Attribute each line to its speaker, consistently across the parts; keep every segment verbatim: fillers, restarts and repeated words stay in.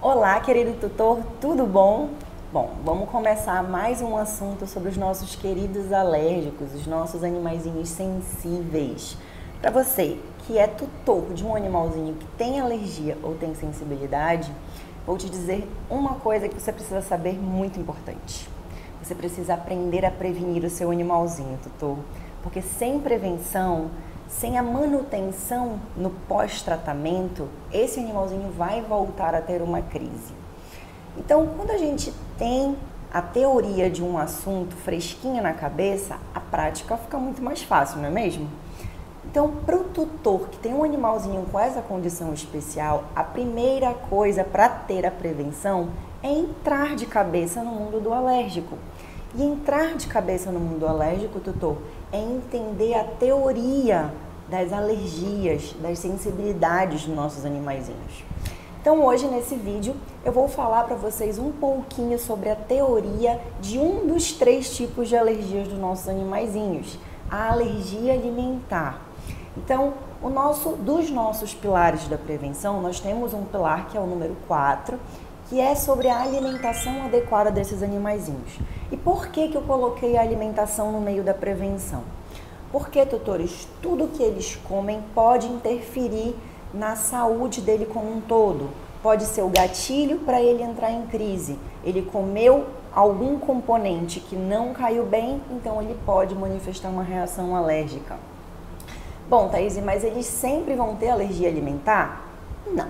Speaker 1: Olá, querido tutor, tudo bom? Bom, vamos começar mais um assunto sobre os nossos queridos alérgicos, os nossos animaizinhos sensíveis. Para você que é tutor de um animalzinho que tem alergia ou tem sensibilidade, vou te dizer uma coisa que você precisa saber muito importante. Você precisa aprender a prevenir o seu animalzinho, tutor, porque sem prevenção, sem a manutenção no pós-tratamento, esse animalzinho vai voltar a ter uma crise. Então, quando a gente tem a teoria de um assunto fresquinha na cabeça, a prática fica muito mais fácil, não é mesmo? Então, para o tutor que tem um animalzinho com essa condição especial, a primeira coisa para ter a prevenção é entrar de cabeça no mundo do alérgico. E entrar de cabeça no mundo alérgico, tutor, é entender a teoria das alergias, das sensibilidades dos nossos animaizinhos. Então hoje nesse vídeo eu vou falar para vocês um pouquinho sobre a teoria de um dos três tipos de alergias dos nossos animaizinhos, a alergia alimentar. Então, o nosso, dos nossos pilares da prevenção, nós temos um pilar que é o número quatro, que é sobre a alimentação adequada desses animaizinhos. E por que que eu coloquei a alimentação no meio da prevenção? Porque, tutores, tudo que eles comem pode interferir na saúde dele como um todo. Pode ser o gatilho para ele entrar em crise. Ele comeu algum componente que não caiu bem, então ele pode manifestar uma reação alérgica. Bom, Thaís, mas eles sempre vão ter alergia alimentar? Não.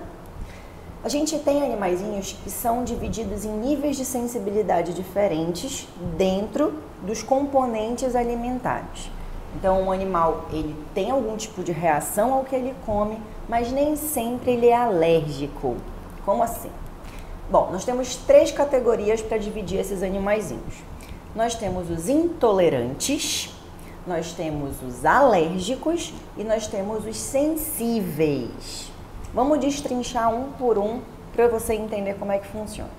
Speaker 1: A gente tem animaizinhos que são divididos em níveis de sensibilidade diferentes dentro dos componentes alimentares. Então, um animal, ele tem algum tipo de reação ao que ele come, mas nem sempre ele é alérgico. Como assim? Bom, nós temos três categorias para dividir esses animaizinhos. Nós temos os intolerantes, nós temos os alérgicos e nós temos os sensíveis. Vamos destrinchar um por um para você entender como é que funciona.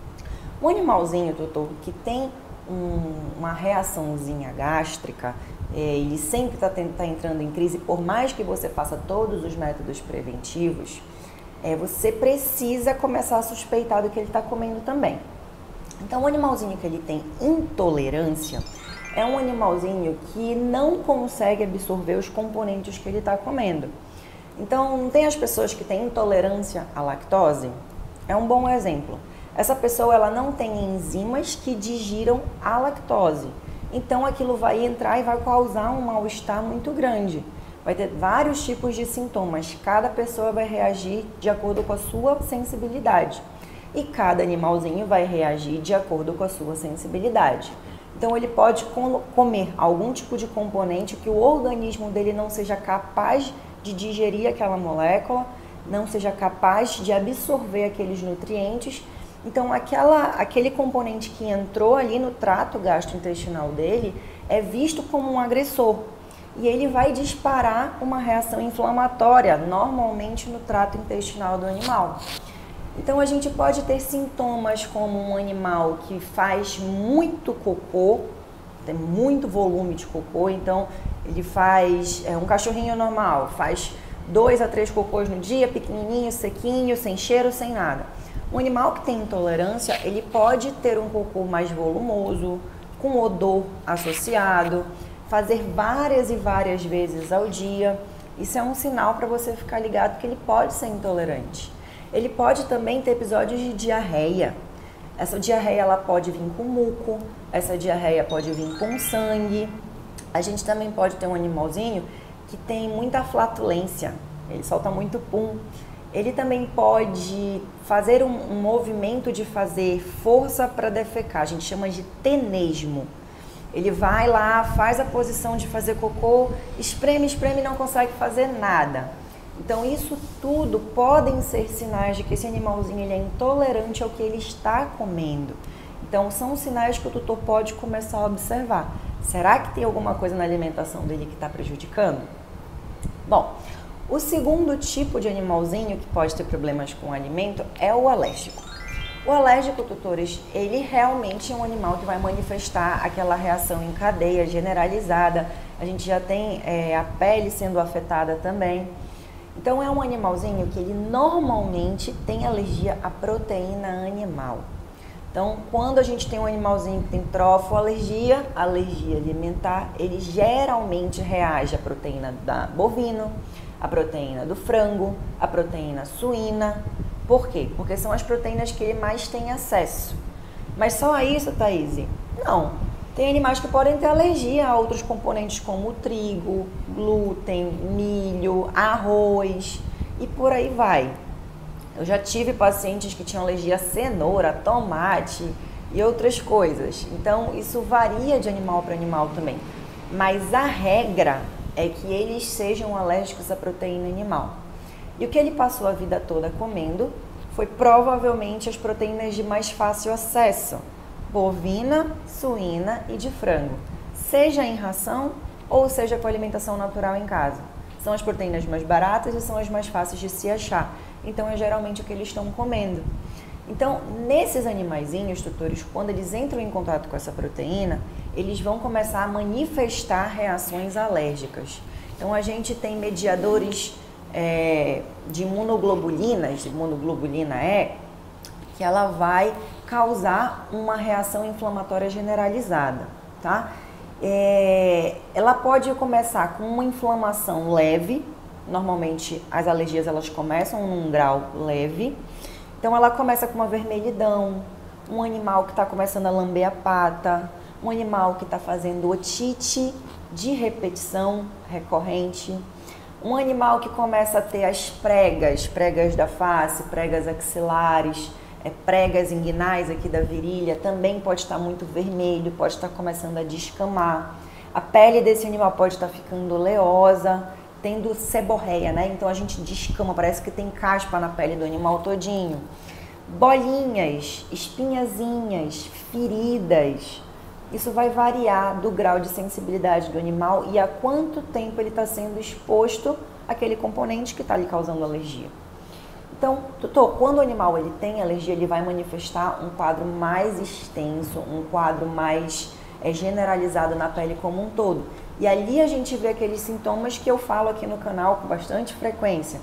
Speaker 1: Um animalzinho, tutor, que tem um, uma reaçãozinha gástrica, é, ele sempre está tá entrando em crise, por mais que você faça todos os métodos preventivos, é, você precisa começar a suspeitar do que ele está comendo também. Então, o animalzinho que ele tem intolerância é um animalzinho que não consegue absorver os componentes que ele está comendo. Então, não tem as pessoas que têm intolerância à lactose? É um bom exemplo. Essa pessoa ela não tem enzimas que digiram a lactose. Então, aquilo vai entrar e vai causar um mal-estar muito grande. Vai ter vários tipos de sintomas. Cada pessoa vai reagir de acordo com a sua sensibilidade. E cada animalzinho vai reagir de acordo com a sua sensibilidade. Então, ele pode comer algum tipo de componente que o organismo dele não seja capaz de digerir aquela molécula, não seja capaz de absorver aqueles nutrientes. Então, aquela, aquele componente que entrou ali no trato gastrointestinal dele é visto como um agressor. E ele vai disparar uma reação inflamatória, normalmente no trato intestinal do animal. Então, a gente pode ter sintomas como um animal que faz muito cocô, tem muito volume de cocô, então ele faz, é um cachorrinho normal, faz dois a três cocôs no dia, pequenininho, sequinho, sem cheiro, sem nada. Um animal que tem intolerância, ele pode ter um cocô mais volumoso, com odor associado, fazer várias e várias vezes ao dia. Isso é um sinal para você ficar ligado que ele pode ser intolerante. Ele pode também ter episódios de diarreia. Essa diarreia ela pode vir com muco, essa diarreia pode vir com sangue. A gente também pode ter um animalzinho que tem muita flatulência, ele solta muito pum. Ele também pode fazer um, um movimento de fazer força para defecar, a gente chama de tenesmo. Ele vai lá, faz a posição de fazer cocô, espreme, espreme e não consegue fazer nada. Então isso tudo podem ser sinais de que esse animalzinho ele é intolerante ao que ele está comendo. Então são sinais que o tutor pode começar a observar. Será que tem alguma coisa na alimentação dele que está prejudicando? Bom, o segundo tipo de animalzinho que pode ter problemas com o alimento é o alérgico. O alérgico, tutores, ele realmente é um animal que vai manifestar aquela reação em cadeia generalizada. A gente já tem é, a pele sendo afetada também. Então é um animalzinho que ele normalmente tem alergia à proteína animal. Então, quando a gente tem um animalzinho que tem trofoalergia, alergia alimentar, ele geralmente reage à proteína da bovino, à proteína do frango, à proteína suína. Por quê? Porque são as proteínas que ele mais tem acesso. Mas só isso, Thaís? Não. Tem animais que podem ter alergia a outros componentes como trigo, glúten, milho, arroz e por aí vai. Eu já tive pacientes que tinham alergia a cenoura, tomate e outras coisas. Então, isso varia de animal para animal também. Mas a regra é que eles sejam alérgicos à proteína animal. E o que ele passou a vida toda comendo foi provavelmente as proteínas de mais fácil acesso. Bovina, suína e de frango. Seja em ração ou seja com alimentação natural em casa. São as proteínas mais baratas e são as mais fáceis de se achar. Então, é geralmente o que eles estão comendo. Então, nesses animaizinhos, tutores, quando eles entram em contato com essa proteína, eles vão começar a manifestar reações alérgicas. Então, a gente tem mediadores é, de imunoglobulinas, imunoglobulina E, que ela vai causar uma reação inflamatória generalizada, tá? É, ela pode começar com uma inflamação leve. Normalmente as alergias elas começam num grau leve, então ela começa com uma vermelhidão, um animal que está começando a lamber a pata, um animal que está fazendo otite de repetição recorrente, um animal que começa a ter as pregas, pregas da face, pregas axilares, é, pregas inguinais aqui da virilha, também pode estar muito vermelho, pode estar começando a descamar, a pele desse animal pode estar ficando oleosa, tendo seborreia, né? Então a gente descama, parece que tem caspa na pele do animal todinho. Bolinhas, espinhazinhas, feridas. Isso vai variar do grau de sensibilidade do animal e a quanto tempo ele está sendo exposto àquele componente que está lhe causando alergia. Então, tutor, quando o animal ele tem alergia, ele vai manifestar um quadro mais extenso, um quadro mais é, generalizado na pele como um todo. E ali a gente vê aqueles sintomas que eu falo aqui no canal com bastante frequência.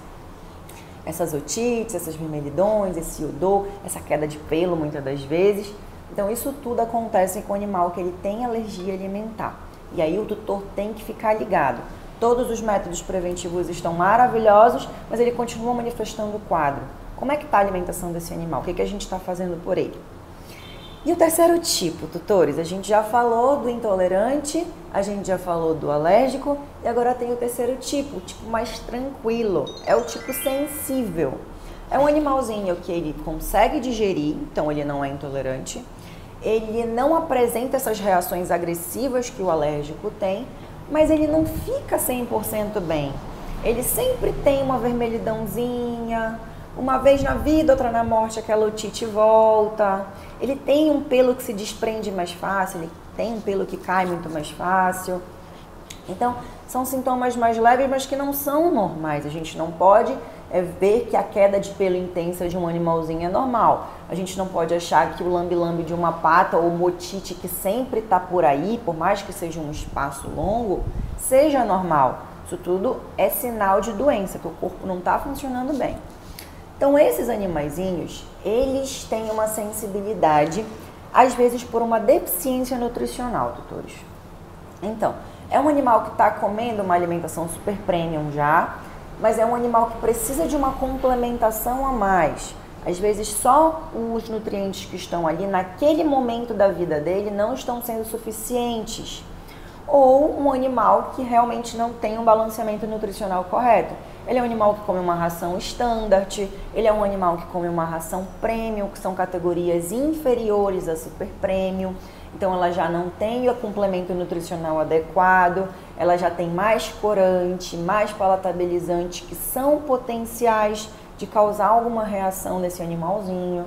Speaker 1: Essas otites, essas vermelhidões, esse odor, essa queda de pelo muitas das vezes. Então isso tudo acontece com o animal que ele tem alergia alimentar. E aí o tutor tem que ficar ligado. Todos os métodos preventivos estão maravilhosos, mas ele continua manifestando o quadro. Como é que está a alimentação desse animal? O que, que a gente está fazendo por ele? E o terceiro tipo, tutores, a gente já falou do intolerante, a gente já falou do alérgico e agora tem o terceiro tipo, o tipo mais tranquilo, é o tipo sensível. É um animalzinho que ele consegue digerir, então ele não é intolerante, ele não apresenta essas reações agressivas que o alérgico tem, mas ele não fica cem por cento bem. Ele sempre tem uma vermelhidãozinha, uma vez na vida, outra na morte, aquela otite volta. Ele tem um pelo que se desprende mais fácil, ele tem um pelo que cai muito mais fácil. Então, são sintomas mais leves, mas que não são normais. A gente não pode é, ver que a queda de pelo intensa de um animalzinho é normal. A gente não pode achar que o lambe-lambe de uma pata ou uma otite que sempre está por aí, por mais que seja um espaço longo, seja normal. Isso tudo é sinal de doença, que o corpo não está funcionando bem. Então, esses animaizinhos, eles têm uma sensibilidade, às vezes por uma deficiência nutricional, tutores. Então, é um animal que está comendo uma alimentação super premium já, mas é um animal que precisa de uma complementação a mais. Às vezes, só os nutrientes que estão ali naquele momento da vida dele não estão sendo suficientes. Ou um animal que realmente não tem um balanceamento nutricional correto. Ele é um animal que come uma ração standard, ele é um animal que come uma ração premium, que são categorias inferiores a super premium. Então ela já não tem o complemento nutricional adequado, ela já tem mais corante, mais palatabilizante, que são potenciais de causar alguma reação nesse animalzinho.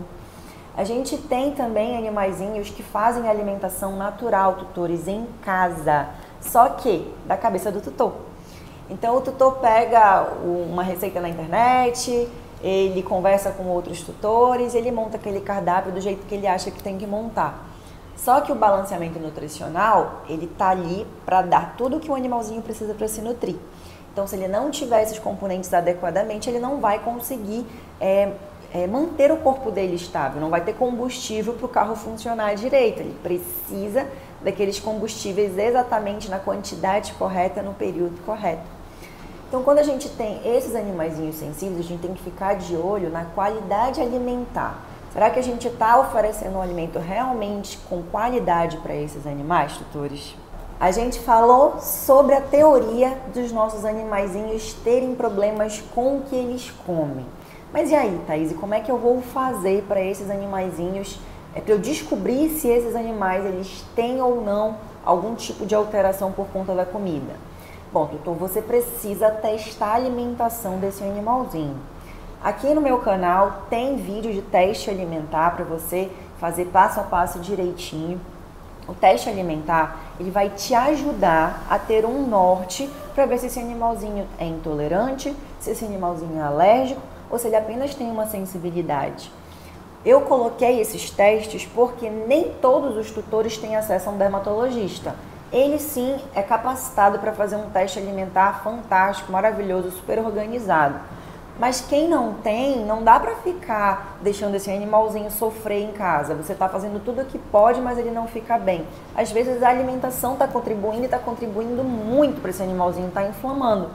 Speaker 1: A gente tem também animaizinhos que fazem alimentação natural, tutores, em casa, só que da cabeça do tutor. Então o tutor pega uma receita na internet, ele conversa com outros tutores, ele monta aquele cardápio do jeito que ele acha que tem que montar. Só que o balanceamento nutricional, ele tá ali para dar tudo que o animalzinho precisa para se nutrir. Então, se ele não tiver esses componentes adequadamente, ele não vai conseguir é, é, manter o corpo dele estável, não vai ter combustível para o carro funcionar direito. Ele precisa daqueles combustíveis exatamente na quantidade correta, no período correto. Então, quando a gente tem esses animaizinhos sensíveis, a gente tem que ficar de olho na qualidade alimentar. Será que a gente está oferecendo um alimento realmente com qualidade para esses animais, tutores? A gente falou sobre a teoria dos nossos animaizinhos terem problemas com o que eles comem. Mas e aí, Thaís, como é que eu vou fazer para esses animaizinhos, é para eu descobrir se esses animais eles têm ou não algum tipo de alteração por conta da comida? Bom, tutor, você precisa testar a alimentação desse animalzinho. Aqui no meu canal tem vídeo de teste alimentar para você fazer passo a passo direitinho. O teste alimentar, ele vai te ajudar a ter um norte para ver se esse animalzinho é intolerante, se esse animalzinho é alérgico ou se ele apenas tem uma sensibilidade. Eu coloquei esses testes porque nem todos os tutores têm acesso a um dermatologista. Ele sim é capacitado para fazer um teste alimentar fantástico, maravilhoso, super organizado. Mas quem não tem, não dá para ficar deixando esse animalzinho sofrer em casa. Você está fazendo tudo o que pode, mas ele não fica bem. Às vezes a alimentação está contribuindo e está contribuindo muito para esse animalzinho estar inflamando.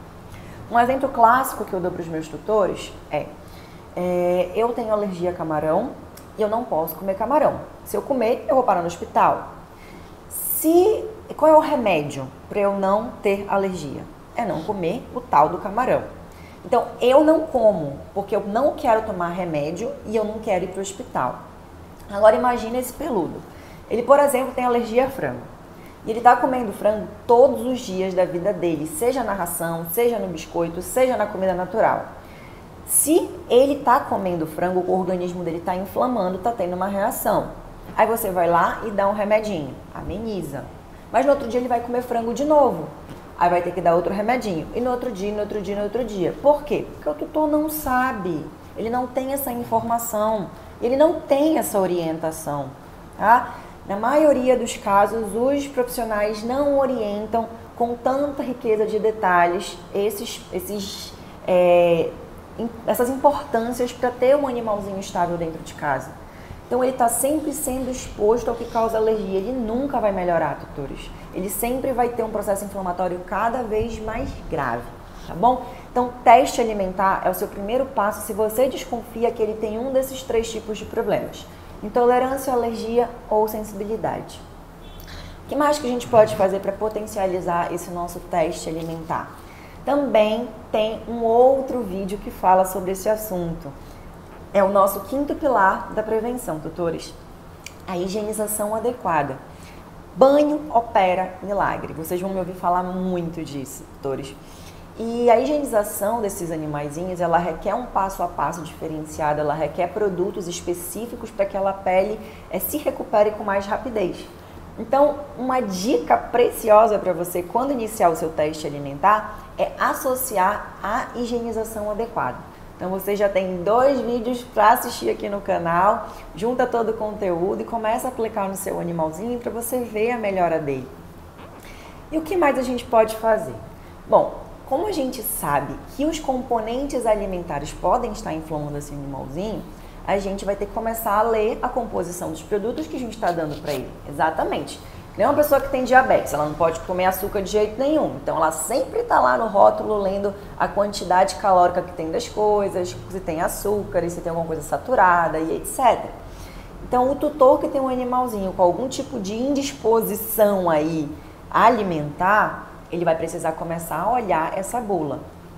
Speaker 1: Um exemplo clássico que eu dou para os meus tutores é, é, eu tenho alergia a camarão e eu não posso comer camarão. Se eu comer, eu vou parar no hospital. Se, qual é o remédio para eu não ter alergia? É não comer o tal do camarão. Então, eu não como, porque eu não quero tomar remédio e eu não quero ir para o hospital. Agora, imagine esse peludo. Ele, por exemplo, tem alergia a frango. E ele está comendo frango todos os dias da vida dele, seja na ração, seja no biscoito, seja na comida natural. Se ele está comendo frango, o organismo dele está inflamando, está tendo uma reação. Aí você vai lá e dá um remedinho, ameniza. Mas no outro dia ele vai comer frango de novo. Aí vai ter que dar outro remedinho. E no outro dia, no outro dia, no outro dia. Por quê? Porque o tutor não sabe. Ele não tem essa informação. Ele não tem essa orientação. Tá? Na maioria dos casos, os profissionais não orientam com tanta riqueza de detalhes esses, esses, é, essas importâncias para ter um animalzinho estável dentro de casa. Então, ele está sempre sendo exposto ao que causa alergia. Ele nunca vai melhorar, tutores. Ele sempre vai ter um processo inflamatório cada vez mais grave, tá bom? Então, teste alimentar é o seu primeiro passo se você desconfia que ele tem um desses três tipos de problemas. Intolerância, alergia ou sensibilidade. O que mais que a gente pode fazer para potencializar esse nosso teste alimentar? Também tem um outro vídeo que fala sobre esse assunto. É o nosso quinto pilar da prevenção, tutores. A higienização adequada. Banho opera milagre. Vocês vão me ouvir falar muito disso, tutores. E a higienização desses animaizinhos, ela requer um passo a passo diferenciado, ela requer produtos específicos para que a pele é, se recupere com mais rapidez. Então, uma dica preciosa para você quando iniciar o seu teste alimentar é associar a higienização adequada. Então, você já tem dois vídeos para assistir aqui no canal, junta todo o conteúdo e começa a aplicar no seu animalzinho para você ver a melhora dele. E o que mais a gente pode fazer? Bom, como a gente sabe que os componentes alimentares podem estar inflamando esse animalzinho, a gente vai ter que começar a ler a composição dos produtos que a gente está dando para ele. Exatamente. Nem uma pessoa que tem diabetes, ela não pode comer açúcar de jeito nenhum. Então, ela sempre está lá no rótulo lendo a quantidade calórica que tem das coisas, se tem açúcar, se tem alguma coisa saturada e etcétera. Então, o tutor que tem um animalzinho com algum tipo de indisposição aí alimentar, ele vai precisar começar a olhar essa bula.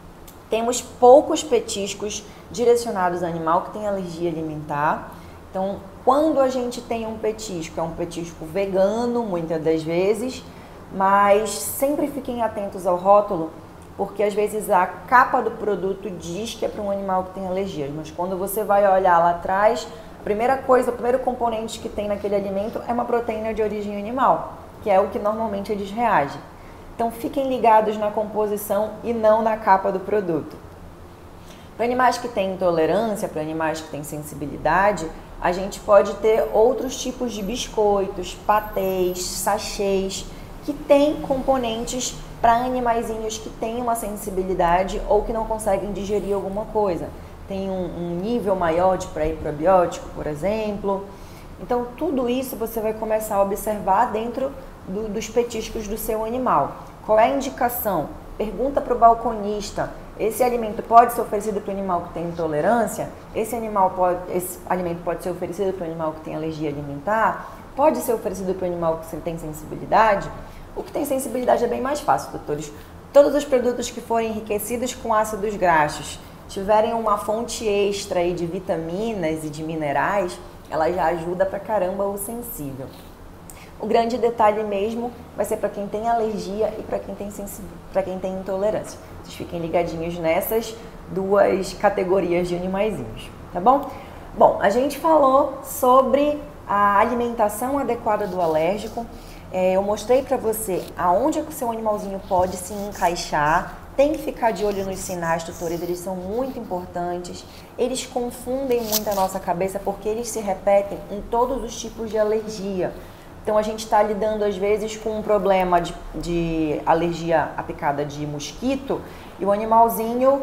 Speaker 1: Temos poucos petiscos direcionados ao animal que tem alergia alimentar. Então, quando a gente tem um petisco, é um petisco vegano, muitas das vezes, mas sempre fiquem atentos ao rótulo, porque às vezes a capa do produto diz que é para um animal que tem alergia, mas quando você vai olhar lá atrás, a primeira coisa, o primeiro componente que tem naquele alimento é uma proteína de origem animal, que é o que normalmente eles reagem. Então, fiquem ligados na composição e não na capa do produto. Para animais que têm intolerância, para animais que têm sensibilidade, a gente pode ter outros tipos de biscoitos, patês, sachês, que têm componentes para animaizinhos que têm uma sensibilidade ou que não conseguem digerir alguma coisa. Tem um, um nível maior de pré-probiótico, por exemplo. Então, tudo isso você vai começar a observar dentro do, dos petiscos do seu animal. Qual é a indicação? Pergunta para o balconista, esse alimento pode ser oferecido para o animal que tem intolerância? Esse, animal pode, esse alimento pode ser oferecido para o animal que tem alergia alimentar? Pode ser oferecido para o animal que tem sensibilidade? O que tem sensibilidade é bem mais fácil, doutores. Todos os produtos que forem enriquecidos com ácidos graxos, tiverem uma fonte extra aí de vitaminas e de minerais, ela já ajuda pra caramba o sensível. O grande detalhe mesmo vai ser para quem tem alergia e para quem tem para quem tem intolerância. Vocês fiquem ligadinhos nessas duas categorias de animaizinhos, tá bom? Bom, a gente falou sobre a alimentação adequada do alérgico. É, eu mostrei para você aonde é que o seu animalzinho pode se encaixar. Tem que ficar de olho nos sinais, tutores, eles são muito importantes. Eles confundem muito a nossa cabeça porque eles se repetem em todos os tipos de alergia. Então a gente está lidando às vezes com um problema de, de alergia à picada de mosquito e o animalzinho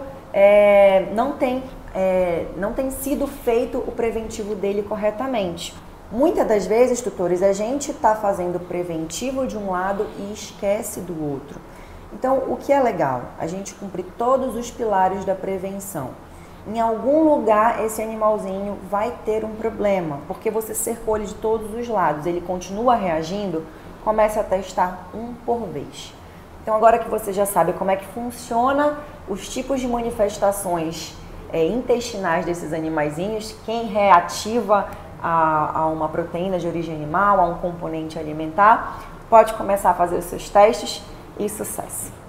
Speaker 1: é, não, tem, é, não tem sido feito o preventivo dele corretamente. Muitas das vezes, tutores, a gente está fazendo o preventivo de um lado e esquece do outro. Então, o que é legal? A gente cumprir todos os pilares da prevenção. Em algum lugar, esse animalzinho vai ter um problema, porque você cercou ele de todos os lados, ele continua reagindo, comece a testar um por vez. Então, agora que você já sabe como é que funciona os tipos de manifestações é, intestinais desses animaizinhos, quem reativa a, a uma proteína de origem animal, a um componente alimentar, pode começar a fazer os seus testes e sucesso!